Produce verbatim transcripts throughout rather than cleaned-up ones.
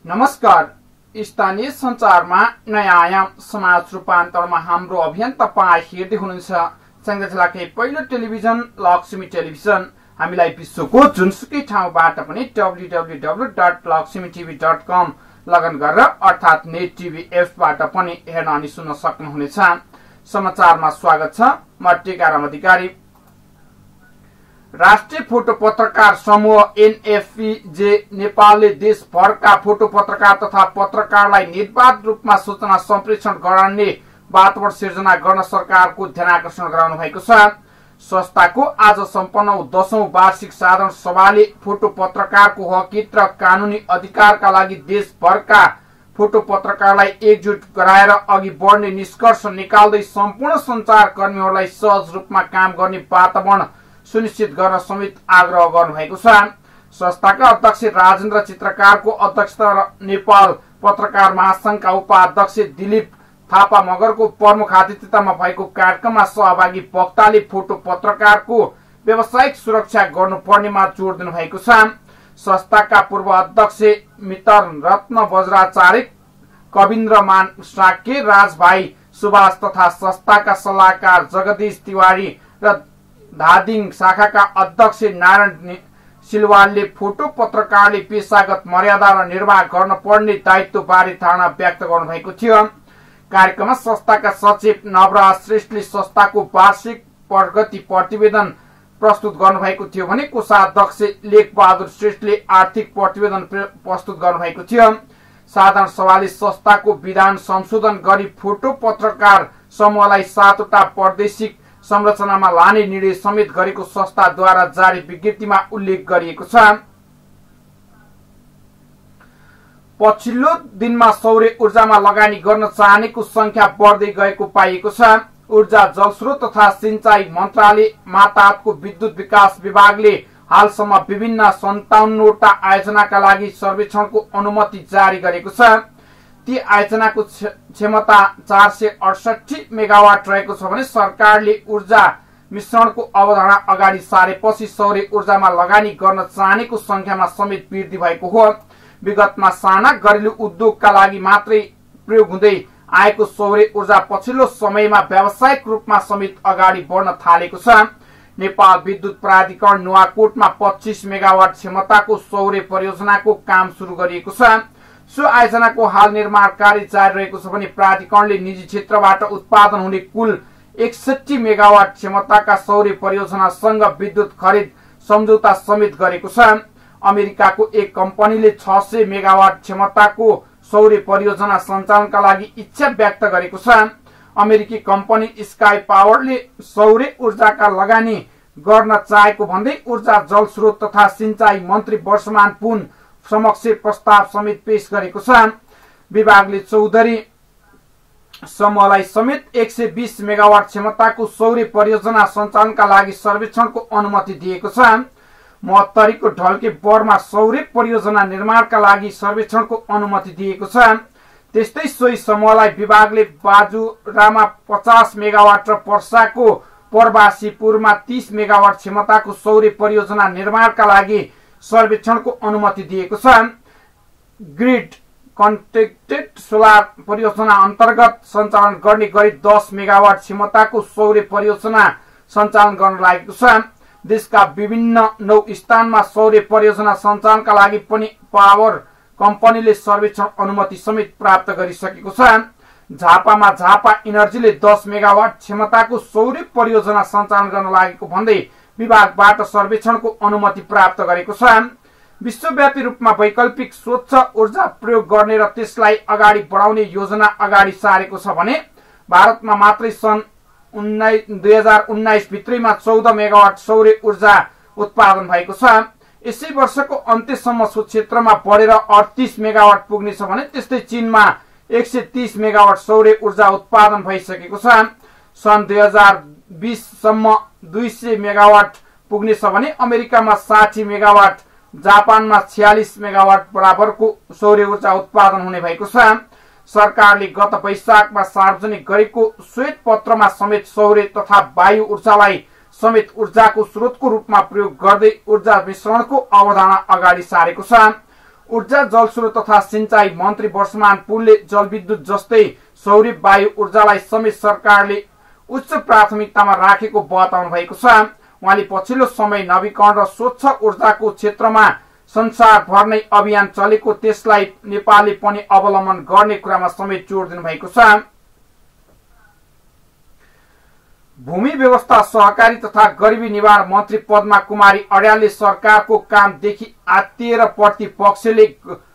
नमस्कार। स्थानीय सञ्चारमा नयाँ आयाम समाज रूपान्तरमा हाम्रो अभियान तपाई हेर्दै हुनुहुन्छ। संगठनकै पहिलो टेलिभिजन लक्ष्मी टेलिभिजन। हामीलाई विश्वको जुनसुकै ठाउँबाट पनि W W W dot Laxmi TV dot com लगन गरेर अर्थात् नेट टिभी एपबाट पनि हेर्न अनि सुन्न सक्नुहुनेछ। समाचारमा स्वागत छ। म टेकाराम अधिकारी। राष्ट्रिय फोटो पत्रकार समूह एनएफपीजे नेपालले देशभरका फोटो पत्रकार तथा पत्रकारलाई निर्वाध रूपमा सूचना सम्प्रेषण गराउने वातावरण सिर्जना गर्न सरकारको ध्यानाकर्षण गराउनु भएको छ। संस्थाको आज सम्पन्न दशौं वार्षिक साधारण सभाले फोटो पत्रकारको हकित र कानूनी अधिकारका लागि देशभरका फोटो पत्रकारलाई एकजुट गराएर अघि बढ्ने निष्कर्ष निकाल्दै सम्पूर्ण सञ्चार कर्मीहरूलाई सहज रूपमा काम गर्ने वातावरण सुनिश्चित गर्न समेत आग्रह गर्नुभएको छ। संस्थाका अध्यक्ष राजेन्द्र चित्रकारको अध्यक्षता र नेपाल पत्रकार महासंघका उपाध्यक्ष दिलीप थापा मगरको प्रमुख अतिथितामा भएको कार्यक्रममा सहभागी वक्ताले फोटो पत्रकारको व्यावसायिक सुरक्षा गर्नुपर्नेमा जोड दिनु भएको छ। संस्थाका पूर्व अध्यक्ष मित्र रत्न बज्राचार्य, कविन्द्रमान साक्य, राजभाइ सुभाष तथा संस्थाका सल्लाहकार जगदीश तिवारी र धादिङ शाखाका अध्यक्ष नारायण सिलवालले फोटो पत्रकारले पेशागत मर्यादा र निर्वाह गर्न पर्ने दायित्व बारे धारणा व्यक्त गर्नुभएको थियो। कार्यक्रममा संस्थाका सचिव नवराज श्रेष्ठले संस्थाको वार्षिक प्रगति प्रतिवेदन प्रस्तुत गर्नुभएको थियो भने कोषाध्यक्ष लेखबहादुर श्रेष्ठले आर्थिक प्रतिवेदन प्रस्तुत गर्नुभएको थियो। साधारण सभाले संस्थाको विधान संशोधन गरी फोटो पत्रकार समूहलाई सातवटा प्रादेशिक संरचनामा लाने निर्णय समेत गरेको संस्थाद्वारा जारी विज्ञप्तिमा उल्लेख गरिएको छ। पछिल्लो दिनमा सौर्य ऊर्जामा लगानी गर्न चाहनेको संख्या बढ्दै गएको पाइएको छ। ऊर्जा जलस्रोत तथा सिंचाई मन्त्रालय मातहतको विद्युत विकास विभागले हालसम्म विभिन्न सन्ताउन्नवटा आयोजनाका लागि सर्वेक्षणको अनुमति जारी गरेको छ। ती आयोजनाको क्षमता चार सय अडसठी मेगावाट रहेको छ भने सरकारले ऊर्जा मिश्रणको अवधारणा अगाडि सारेपछि सौर्य ऊर्जामा लगानी गर्न चाहनेको संख्यामा समेत वृद्धि भएको हो। विगतमा साना घरेलु उद्योगका लागि मात्रै प्रयोग हुँदै आएको सौर्य ऊर्जा पछिल्लो समयमा व्यावसायिक रूपमा समेत अगाडि बढ्न थालेको छ। नेपाल विद्युत प्राधिकरण नुवाकोटमा पच्चीस मेगावाट क्षमताको सौर्य परियोजनाको काम सुरु गरिएको छ। सो आयोजनाको हाल निर्माण कार्य जारी रहेको छ भने प्राधिकरणले निजी क्षेत्रबाट उत्पादन हुने कुल एकसठी मेगावाट क्षमताका सौर्य परियोजनासँग विद्युत खरिद सम्झौता समेत गरेको छ। अमेरिकाको एक कम्पनीले छ सय मेगावाट क्षमताको सौर्य परियोजना सञ्चालनका लागि इच्छा व्यक्त गरेको छ। अमेरिकी कम्पनी स्काई पावरले सौर्य ऊर्जाका लगानी गर्न चाहेको भन्दै ऊर्जा जलस्रोत तथा सिंचाई मन्त्री वर्षमान पुन समक्ष प्रस्ताव समेत पेश गरेको छ। विभागले चौधरी समूहलाई समेत एक सय बीस मेगावाट क्षमताको सौर्य परियोजना सञ्चालनका लागि सर्वेक्षणको अनुमति दिएको छ। महोत्तरीको ढल्के बरमा सौर्य परियोजना निर्माणका लागि सर्वेक्षणको अनुमति दिएको छ। त्यस्तै सोही समूहलाई विभागले बाजुरामा पचास मेगावाट र पर्साको प्रवासीपुरमा तीस मेगावाट क्षमताको सौर्य परियोजना निर्माणका लागि सर्वेक्षणको अनुमति दिएको छ। ग्रिड कनेक्टेड सोलर परियोजना अन्तर्गत सञ्चालन गर्ने गरी दस मेगावाट क्षमताको सौर्य परियोजना सञ्चालन गर्न लागेको छ। देशका विभिन्न नौ स्थानमा सौर्य परियोजना सञ्चालनका लागि पनि पावर कम्पनीले सर्वेक्षण अनुमति समेत प्राप्त गरिसकेको छ। झापामा झापा इनर्जीले दस मेगावाट क्षमताको सौर्य परियोजना सञ्चालन गर्न लागेको भन्दै विभागबाट सर्वेक्षणको अनुमति प्राप्त गरेको छ। विश्वव्यापी रूपमा वैकल्पिक स्वच्छ ऊर्जा प्रयोग गर्ने र त्यसलाई अगाडि बढाउने योजना अगाडि सारेको छ भने भारतमा मात्रै सन् दुई हजार उन्नाइस भित्रैमा चौध मेगावाट सौर्य ऊर्जा उत्पादन भएको छ। यसै वर्षको अन्त्यसम्म सो क्षेत्रमा बढेर अडतीस मेगावाट पुग्नेछ भने त्यस्तै चीनमा एक सय तीस मेगावाट सौर्य ऊर्जा उत्पादन भइसकेको छ। सन् दुई हजार बीस सम्म दुई सय मेगावाट पुग्नेछ भने अमेरिकामा साठी मेगावाट, जापानमा छयालिस मेगावाट बराबरको सौर्य ऊर्जा उत्पादन हुने भएको छ। सरकारले गत वैशाखमा सार्वजनिक गरेको श्वेत पत्रमा समेत सौर्य तथा वायु ऊर्जालाई समेत ऊर्जाको स्रोतको रूपमा प्रयोग गर्दै ऊर्जा मिश्रणको अवधारणा अगाडि सारेको छ। ऊर्जा जलस्रोत तथा सिंचाई मन्त्री वर्षमान पुलले जलविद्युत जस्तै सौर्य वायु ऊर्जालाई समेत सरकारले उच्च प्राथमिकतामा राखेको बताउनु भएको छ। उहाँले पछिल्लो समय नवीकरण र स्वच्छ ऊर्जाको क्षेत्रमा संसारभर नै अभियान चलेको त्यसलाई नेपालले पनि अवलम्बन गर्ने कुरामा समेत जोड दिनु भएको छ। भूमि व्यवस्था सहकारी तथा गरिबी निवारण मन्त्री पद्मा कुमारी अर्यालले सरकारको कामदेखि आत्तिएर प्रतिपक्षले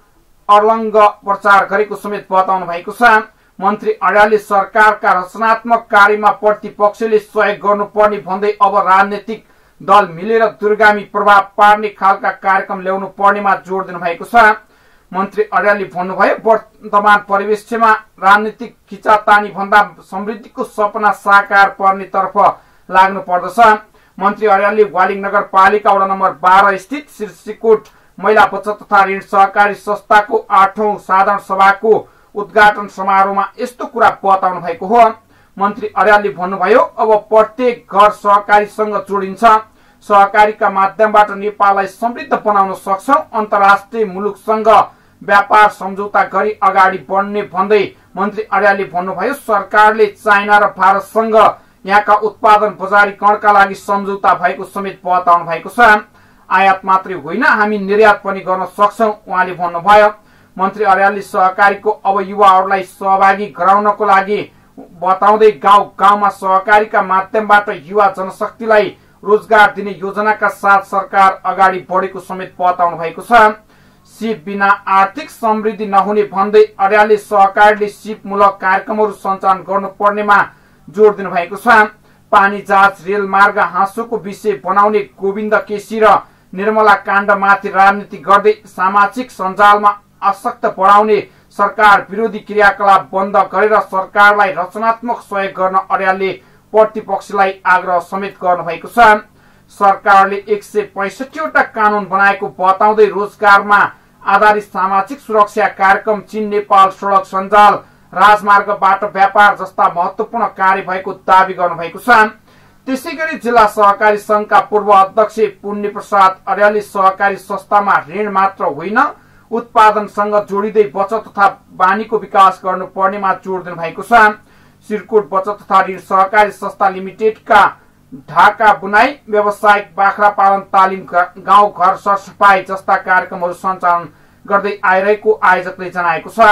अर्लङ्ग प्रचार गरेको समेत बताउनु भएको छ। मन्त्री अर्यालले सरकारका रचनात्मक कार्यमा प्रतिपक्षले सहयोग गर्नुपर्ने भन्दै अब राजनीतिक दल मिलेर दूरगामी प्रभाव पार्ने खालका कार्यक्रम ल्याउनु पर्नेमा जोड दिनु भएको छ। मन्त्री अर्यालले भन्नुभयो, वर्तमान परिवेशमा राजनीतिक खिचातानी भन्दा समृद्धिको सपना साकार पर्नेतर्फ लाग्नु पर्दछ। मन्त्री अर्यालले वालिङ नगरपालिका वडा नम्बर बाह्र स्थित शीर्षकोट महिला बचत तथा ऋण सहकारी संस्थाको आठौं साधारण सभाको उद्घाटन समारोहमा यस्तो कुरा बताउनु भएको हो। मन्त्री अर्यालले भन्नुभयो, अब प्रत्येक घर सहकारीसँग जोडिन्छ। सहकारीका माध्यमबाट नेपाललाई समृद्ध बनाउन सक्छौं। अन्तर्राष्ट्रिय मुलुकसँग व्यापार सम्झौता गरी अगाडि बढ्ने भन्दै मन्त्री अर्यालले भन्नुभयो, सरकारले चाइना र भारतसँग यहाँका उत्पादन बजारीकरणका लागि सम्झौता भएको समेत बताउनु भएको छ। आयात मात्रै होइन, हामी निर्यात पनि गर्न सक्छौं उहाँले भन्नुभयो। मन्त्री अर्यालले सहकारीको अब युवाहरूलाई सहभागी गराउनको लागि बताउँदै गाउँ गाउँमा सहकारीका माध्यमबाट युवा जनशक्तिलाई रोजगार दिने योजनाका साथ सरकार अगाडि बढेको समेत बताउनु भएको छ। सिप बिना आर्थिक समृद्धि नहुने भन्दै अर्यालले सहकारीले सिपमूलक कार्यक्रमहरू सञ्चालन गर्नुपर्नेमा जोड दिनु भएको छ। पानी जहाज रेल मार्ग हाँसोको विषय बनाउने गोविन्द केसी र निर्मला काण्डमाथि राजनीति गर्दै सामाजिक सञ्जालमा आसक्त बढाउने सरकार विरोधी क्रियाकलाप बन्द गरेर सरकारलाई रचनात्मक सहयोग गर्न अर्यालले प्रतिपक्षलाई आग्रह समेत गर्नु भएको छ। सरकारले एक सय पैंसठीवटा कानून बनाएको बताउँदै रोजगारमा आधारित सामाजिक सुरक्षा कार्यक्रम, चीन नेपाल सड़क सञ्जाल, राजमार्गबाट व्यापार जस्ता महत्वपूर्ण कार्य भएको दावी गर्नु भएको छ। त्यसैगरी जिल्ला सहकारी संघका पूर्व अध्यक्ष पुण्य प्रसाद अर्यालले सहकारी संस्थामा ऋण मात्र होइन, उत्पादनसँग जोडिँदै बचत तथा बानीको विकास गर्नुपर्नेमा जोड दिनु भएको छ। सिरकोट बचत तथा ऋण सहकारी संस्था लिमिटेडका ढाका बुनाई, व्यावसायिक बाख्रा पालन तालिम, गाउँ घर सरसफाई जस्ता कार्यक्रमहरू सञ्चालन गर्दै आइरहेको आयोजकले जनाएको छ।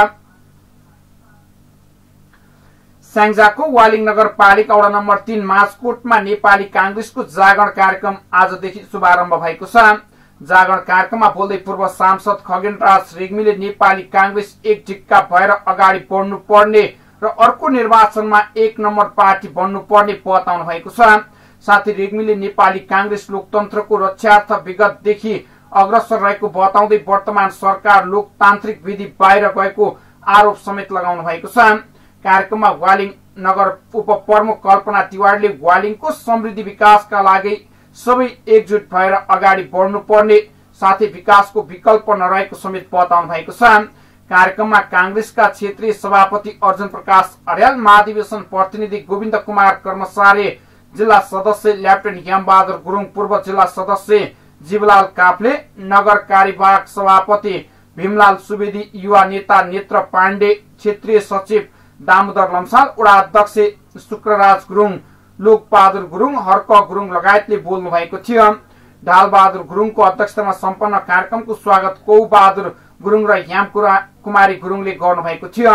स्याङ्जाको वालिङ नगरपालिका वडा नम्बर तीन माझकोटमा नेपाली कांग्रेसको जागरण कार्यक्रम आजदेखि शुभारम्भ भएको छ। जागरण कार्यक्रममा बोल्दै पूर्व सांसद खगेनराज रेग्मीले नेपाली कांग्रेस एक ढिक्का भएर अगाडि बढ्नु पर्ने र अर्को निर्वाचनमा एक नम्बर पार्टी बन्नुपर्ने बताउनु भएको छ। साथै रेग्मीले नेपाली कांग्रेस लोकतन्त्रको रक्षार्थ विगतदेखि अग्रसर रहेको बताउँदै वर्तमान सरकार लोकतान्त्रिक विधि बाहिर गएको आरोप समेत लगाउनु भएको छ। कार्यक्रममा वालिङ नगर उपप्रमुख कल्पना तिवारीले वालिङको समृद्धि विकासका लागि सबै एकजुट भएर अगाडि बढ्नुपर्ने साथै विकासको विकल्प नरहेको समेत बताउनु भएको छ। कार्यक्रममा कांग्रेसका क्षेत्रीय सभापति अर्जुन प्रकाश अर्याल, महाधिवेशन प्रतिनिधि गोविन्द कुमार कर्मचारी, जिल्ला सदस्य लेफ्टेनेन्ट हेमबहादुर गुरुङ, पूर्व जिल्ला सदस्य जीवलाल काफ्ले, नगर कार्यवाहक सभापति भीमलाल सुवेदी, युवा नेता नेत्र पाण्डे, क्षेत्रीय सचिव दामोदर लम्साल, वडा अध्यक्ष शुक्रराज गुरुङ, लोकबहादुर गुरुङ, हर्क गुरुङ लगायतले बोल्नु भएको थियो। ढालबहादुर गुरुङको अध्यक्षतामा सम्पन्न कार्यक्रमको स्वागत कौबहादुर गुरुङ र ह्याम कुमारी गुरुङले गर्नुभएको थियो।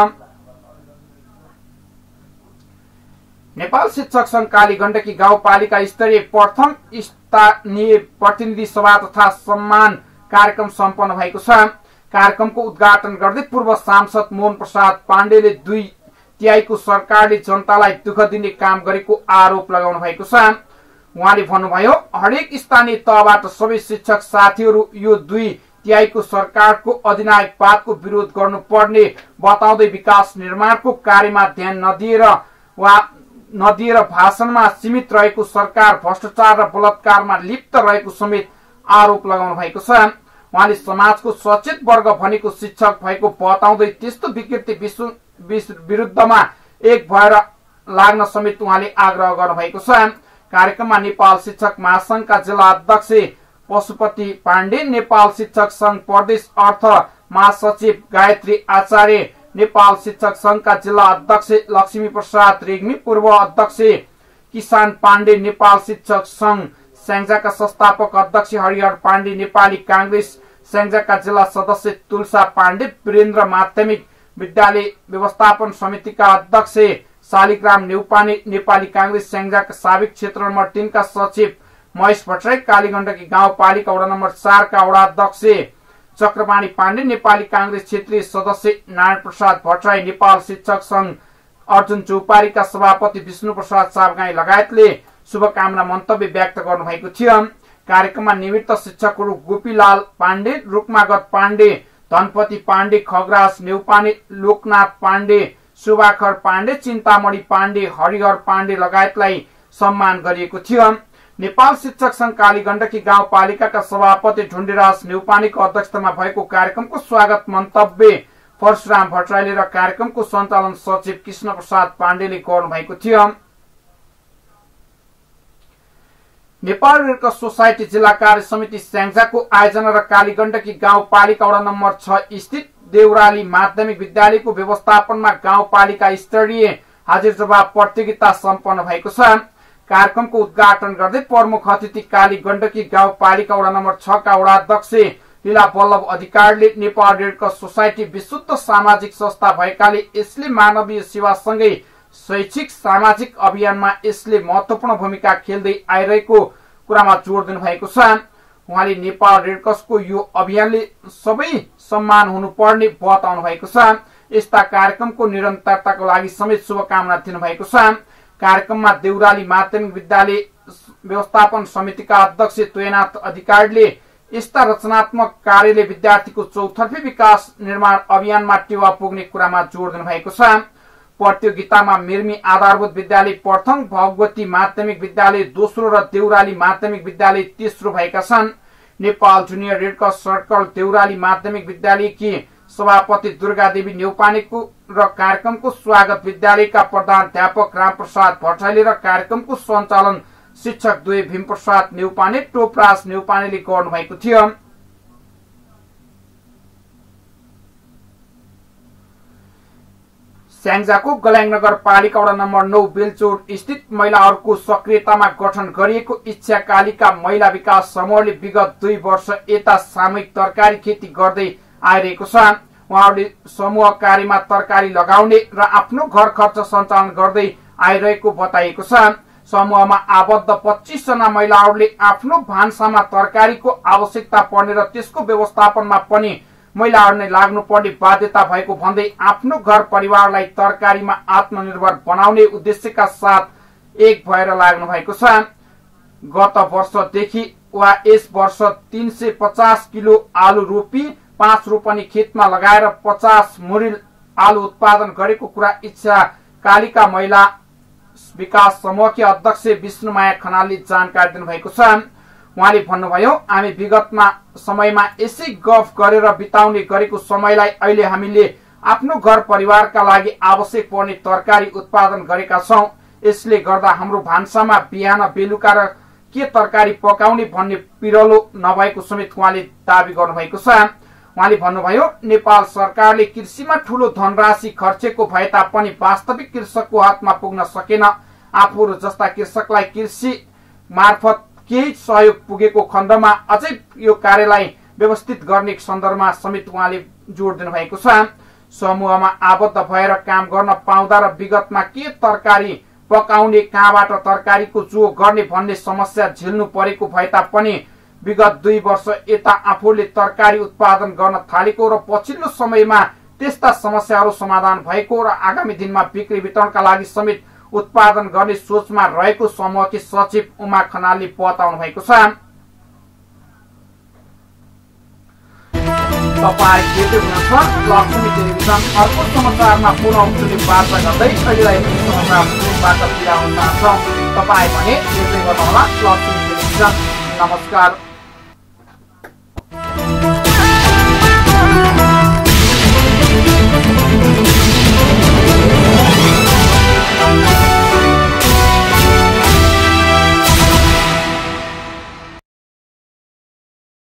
नेपाल शिक्षक संघ कालीगण्डकी गाउँपालिका स्तरीय प्रथम स्थानीय प्रतिनिधि सभा तथा सम्मान कार्यक्रम सम्पन्न भएको छ। कार्यक्रमको उद्घाटन गर्दै पूर्व सांसद मोहन प्रसाद पाण्डेले दुई तिहाईको सरकारले जनतालाई दुःख दिने काम गरेको आरोप लगाउनु भएको छ। उहाँले भन्नुभयो, हरेक स्थानीय तहबाट सबै शिक्षक साथीहरू यो दुई तिहाईको सरकारको अधिनायकवादको विरोध गर्नुपर्ने बताउँदै विकास निर्माणको कार्यमा ध्यान नदिएर वा नदिएर भाषणमा सीमित रहेको सरकार भ्रष्टाचार र बलात्कारमा लिप्त रहेको समेत आरोप लगाउनु भएको छ। उहाँले समाजको सचेत वर्ग भनेको शिक्षक भएको बताउँदै त्यस्तो विकृति विरुद्धमा एक भएर लाग्न समेत उहाँले आग्रह गर्नुभएको छ। कार्यक्रममा नेपाल शिक्षक महासंघका जिल्ला अध्यक्ष पशुपति पाण्डे, नेपाल शिक्षक संघ प्रदेश अर्थ महासचिव गायत्री आचार्य, नेपाल शिक्षक संघका जिल्ला अध्यक्ष लक्ष्मी प्रसाद रेग्मी, पूर्व अध्यक्ष किसान पाण्डे, नेपाल शिक्षक संघ स्याङ्जाका संस्थापक अध्यक्ष हरिहर पाण्डे, नेपाली कांग्रेस स्याङ्जाका जिल्ला सदस्य तुलसा पाण्डे, वीरेन्द्र माध्यमिक विद्यालय व्यवस्थापन समितिका अध्यक्ष शालिग्राम नेउपाने, नेपाली कांग्रेस स्याङ्जाका साबिक क्षेत्र नम्बर तीन का सचिव महेश भट्टराई, कालीगण्डकी गाउँपालिका वडा नम्बर चार का वडा अध्यक्ष चक्रपाणी पाण्डे, नेपाली कांग्रेस क्षेत्रीय सदस्य नारायण प्रसाद भट्टराई, नेपाल शिक्षक संघ अर्जुन चौपारीका सभापति विष्णु प्रसाद सापगाई लगायतले शुभकामना मन्तव्य व्यक्त गर्नुभएको थियो। कार्यक्रममा निवृत्त शिक्षकहरू गोपीलाल पाण्डे, रुक्मागत पाण्डे, धनपति पाण्डे, खगराज नेउपाने, लोकनाथ पाण्डे, सुभाखर पाण्डे, चिन्तामणि पाण्डे, हरिहर पाण्डे लगायतलाई सम्मान गरिएको थियो। नेपाल शिक्षक संघ कालीगण्डकी गाउँपालिकाका सभापति ढुण्डेराज नेउपानेको अध्यक्षतामा भएको कार्यक्रमको स्वागत मन्तव्य परशुराम भट्टराईले र कार्यक्रमको सञ्चालन सचिव कृष्ण प्रसाद पाण्डेले गर्नुभएको थियो। नेपाल रेड क्रस सोसाइटी जिल्ला कार्य समिति स्याङ्जाको आयोजना र कालीगण्डकी गाउँपालिका वडा नम्बर छ स्थित देउराली माध्यमिक विद्यालयको व्यवस्थापनमा गाउँपालिका स्तरीय हाजिर जवाब प्रतियोगिता सम्पन्न भएको छ। कार्यक्रमको उद्घाटन गर्दै प्रमुख अतिथि कालीगण्डकी गाउँपालिका वडा नम्बर छ का वडा अध्यक्ष लीला बल्लभ अधिकारीले नेपाल रेड क्रस सोसाइटी विशुद्ध सामाजिक संस्था भएकाले यसले मानवीय सेवासँगै शैक्षिक सामाजिक अभियानमा यसले महत्वपूर्ण भूमिका खेल्दै आइरहेको कुरामा जोड दिनु भएको छ। उहाँले नेपाल रेड क्रसको यो अभियानले सबै सम्मान हुनुपर्ने बताउनु भएको छ। यस्ता कार्यक्रमको निरन्तरताको लागि समेत शुभकामना दिनुभएको छ। कार्यक्रममा देउराली माध्यमिक विद्यालय व्यवस्थापन समितिका अध्यक्ष तोयनाथ अधिकारीले यस्ता रचनात्मक कार्यले विद्यार्थीको चौतर्फी विकास निर्माण अभियानमा टेवा पुग्ने कुरामा जोड दिनु भएको छ। प्रतियोगितामा मिर्मी आधारभूत विद्यालय प्रथम, भगवती माध्यमिक विद्यालय दोस्रो र देउराली माध्यमिक विद्यालय तेस्रो भएका छन्। Nepal junior red cross circle Deurali माध्यमिक विद्यालयकी सभापति दुर्गादेवी नेउपानेको र कार्यक्रमको स्वागत विद्यालयका प्रधानाध्यापक रामप्रसाद भट्टराईले र कार्यक्रमको सञ्चालन शिक्षक दुई भीमप्रसाद नेउपाने, टोपराज नेउपानेले गर्नुभएको थियो। स्याङ्जाको गल्याङ नगरपालिका वडा नम्बर नौ बेलचोट स्थित महिलाहरूको सक्रियतामा गठन गरिएको इच्छा कालिका महिला विकास समूहले विगत दुई वर्ष यता सामूहिक तरकारी खेती गर्दै आइरहेको छ। उहाँहरूले समूह कार्यमा तरकारी लगाउने र आफ्नो घर खर्च सञ्चालन गर्दै आइरहेको बताइएको छ। समूहमा आबद्ध पच्चीस जना महिलाहरूले आफ्नो भान्सामा तरकारीको आवश्यकता पर्ने र त्यसको व्यवस्थापनमा पनि महिलाहरूले लाग्नुपर्ने बाध्यता भएको भन्दै आफ्नो घर परिवारलाई तरकारीमा आत्मनिर्भर बनाउने उद्देश्यका साथ एक भएर लाग्नु भएको छ। गत वर्षदेखि वा यस वर्ष तीन सय पचास किलो आलु रोपी पाँच रोपनी खेतमा लगाएर पचास मुरिल आलु उत्पादन गरेको कुरा इच्छा कालिका महिला विकास समूहकी अध्यक्ष विष्णुमाया खनालले जानकारी दिनुभएको छ। उहाँले भन्नुभयो, हामी विगतमा समयमा यसै गफ गरेर बिताउने गरेको समयलाई अहिले हामीले आफ्नो घर परिवारका लागि आवश्यक पर्ने तरकारी उत्पादन गरेका छौं। यसले गर्दा हाम्रो भान्सामा बिहान बेलुका र के तरकारी पकाउने भन्ने पिरलो नभएको समेत उहाँले दावी गर्नुभएको छ। उहाँले भन्नुभयो, नेपाल सरकारले कृषिमा ठूलो धनराशि खर्चेको भए तापनि वास्तविक कृषकको हातमा पुग्न सकेन। आफूहरू जस्ता कृषकलाई कृषि मार्फत केही सहयोग पुगेको खण्डमा अझै यो कार्यलाई व्यवस्थित गर्ने सन्दर्भमा समेत उहाँले जोड दिनुभएको छ। समूहमा आबद्ध भएर काम गर्न पाउँदा र विगतमा के तरकारी पकाउने, कहाँबाट तरकारीको जो गर्ने भन्ने समस्या झेल्नु परेको भए तापनि विगत दुई वर्ष यता आफूले तरकारी उत्पादन गर्न थालेको र पछिल्लो समयमा त्यस्ता समस्याहरू समाधान भएको र आगामी दिनमा बिक्री वितरणका लागि समेत उत्पादन गर्ने सोचमा रहेको समूहकी सचिव उमा खनालले बताउनु भएको छ। तपाईँ हेर्दै हुनुहुन्छ लक्ष्मी टेलिभिजन। अर्को समाचारमा पुनः उठ्ने वार्ता गर्दै अहिलेलाई समाचारबाट बिदा हुन चाहन्छौँ। तपाईँ भने हेर्दै गर्नुहोला लक्ष्मी टेलिभिजन। नमस्कार।